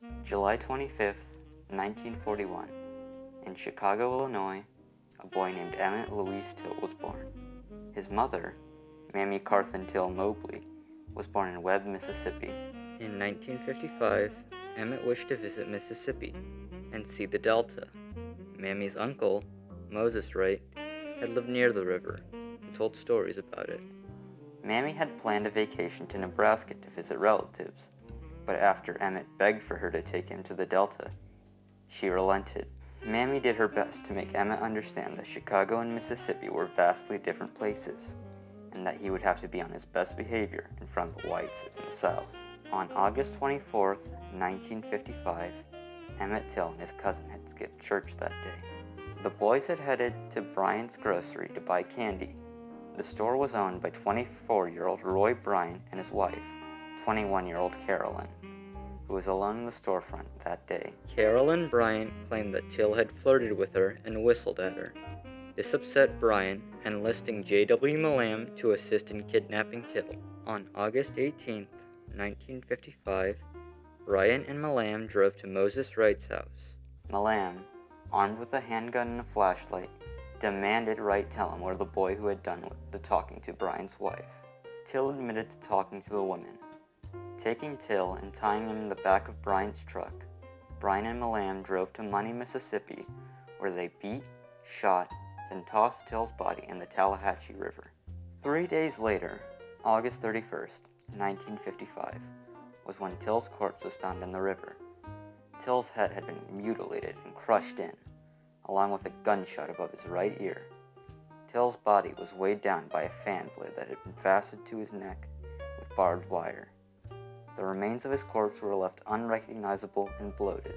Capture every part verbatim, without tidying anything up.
July twenty-fifth, nineteen forty-one, in Chicago, Illinois, a boy named Emmett Louise Till was born. His mother, Mamie Carthen Till Mobley, was born in Webb, Mississippi. In nineteen fifty-five, Emmett wished to visit Mississippi and see the Delta. Mamie's uncle, Moses Wright, had lived near the river and told stories about it. Mamie had planned a vacation to Nebraska to visit relatives, but after Emmett begged for her to take him to the Delta, she relented. Mamie did her best to make Emmett understand that Chicago and Mississippi were vastly different places, and that he would have to be on his best behavior in front of the whites in the South. On August twenty-fourth, nineteen fifty-five, Emmett Till and his cousin had skipped church that day. The boys had headed to Bryant's grocery to buy candy. The store was owned by twenty-four-year-old Roy Bryant and his wife, twenty-one-year-old Carolyn, who was alone in the storefront that day. Carolyn Bryant claimed that Till had flirted with her and whistled at her. This upset Bryant, enlisting J W Malam to assist in kidnapping Till. On August eighteenth, nineteen fifty-five, Bryant and Malam drove to Moses Wright's house. Malam, armed with a handgun and a flashlight, demanded Wright tell him where the boy who had done the talking to Bryant's wife. Till admitted to talking to the woman. Taking Till and tying him in the back of Bryant's truck, Bryant and Malam drove to Money, Mississippi, where they beat, shot, then tossed Till's body in the Tallahatchie River. Three days later, August thirty-first, nineteen fifty-five, was when Till's corpse was found in the river. Till's head had been mutilated and crushed in, along with a gunshot above his right ear. Till's body was weighed down by a fan blade that had been fastened to his neck with barbed wire. The remains of his corpse were left unrecognizable and bloated.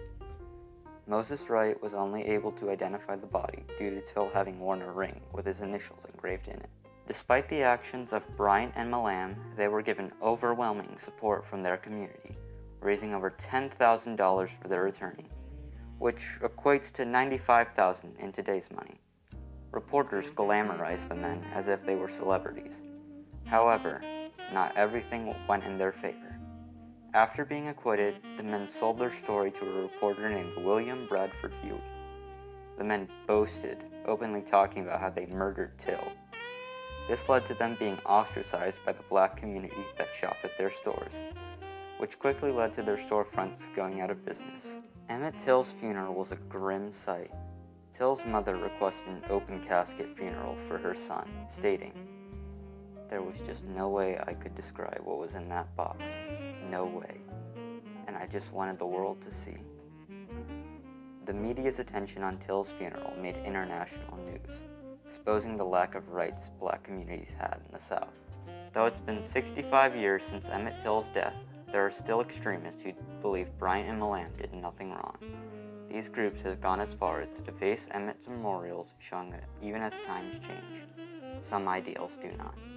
Moses Wright was only able to identify the body due to Till having worn a ring with his initials engraved in it. Despite the actions of Bryant and Malam, they were given overwhelming support from their community, raising over ten thousand dollars for their attorney, which equates to ninety-five thousand dollars in today's money. Reporters glamorized the men as if they were celebrities. However, not everything went in their favor. After being acquitted, the men sold their story to a reporter named William Bradford Huey. The men boasted, openly talking about how they murdered Till. This led to them being ostracized by the black community that shopped at their stores, which quickly led to their storefronts going out of business. Emmett Till's funeral was a grim sight. Till's mother requested an open casket funeral for her son, stating, "There was just no way I could describe what was in that box. No way. And I just wanted the world to see." The media's attention on Till's funeral made international news, exposing the lack of rights black communities had in the South. Though it's been sixty-five years since Emmett Till's death, there are still extremists who believe Bryant and Malam did nothing wrong. These groups have gone as far as to deface Emmett's memorials, showing that even as times change, some ideals do not.